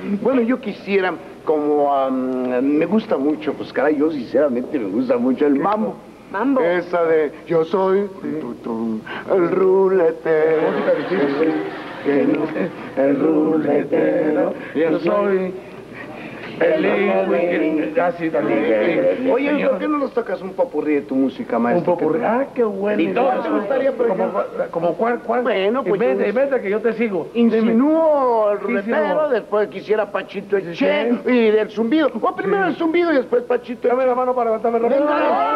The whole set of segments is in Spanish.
Bueno, yo quisiera, como me gusta mucho, pues caray, yo sinceramente me gusta mucho el mambo. Mambo. Esa de yo soy el ruletero. El ruletero. Yo soy así también. Oye, ¿por qué no nos tocas un popurrí de tu música, maestro? Un popurrí. Ah, qué bueno. ¿Y todo te gustaría, por ejemplo? ¿Como cuál? Bueno, pues inventa que yo te sigo. Insinúo el ruletero, después quisiera Pachito el Che y del zumbido. O primero el zumbido y después Pachito. Dame la mano para levantarme rápido.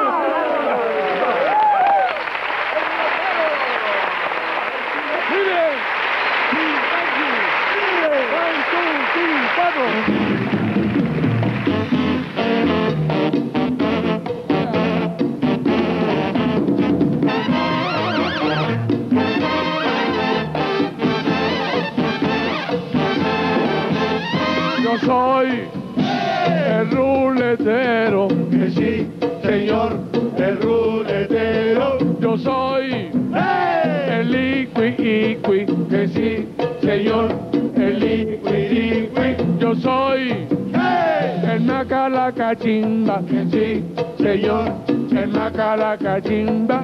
Yo soy el ruletero, que sí, señor, el ruletero. Yo soy el liqui, que sí, señor, el liqui. Yo soy el macalacachimba, que sí, señor, el macalacachimba.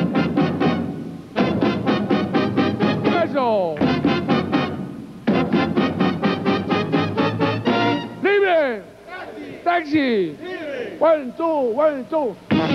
Eso. ¡Libre! ¡Taxi! ¡Libre! 1, 2, 1, 2.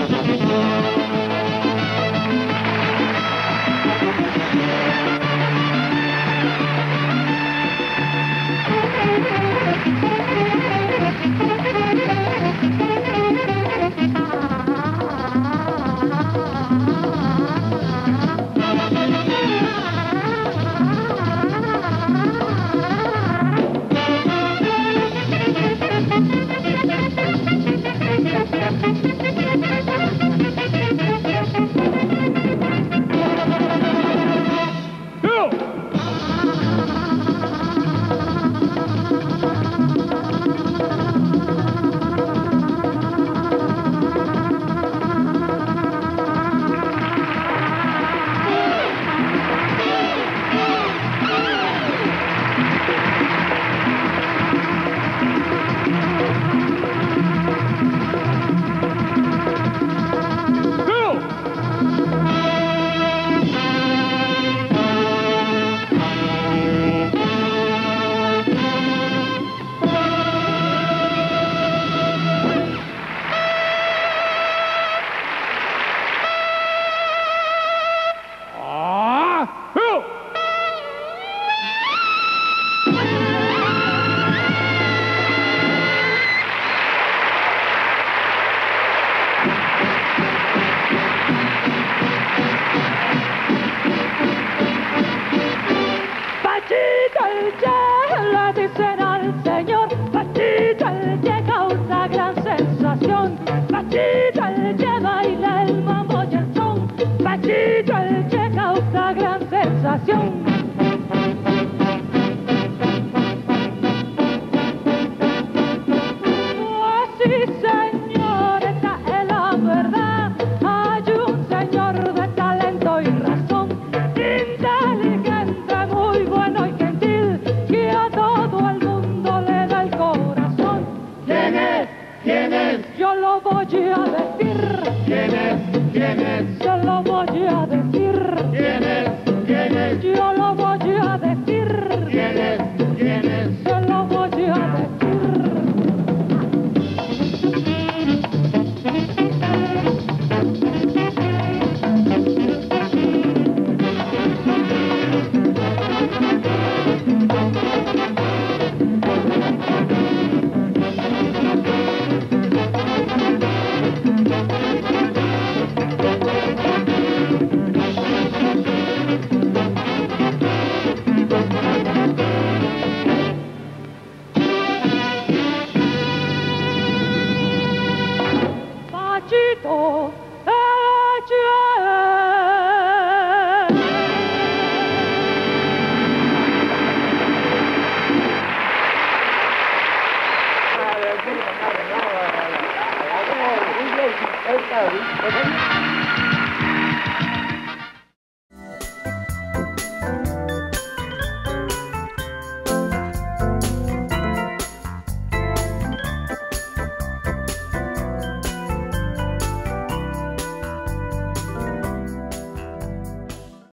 Pachito el que baila el mambo y el son, Pachito el que causa gran sensación.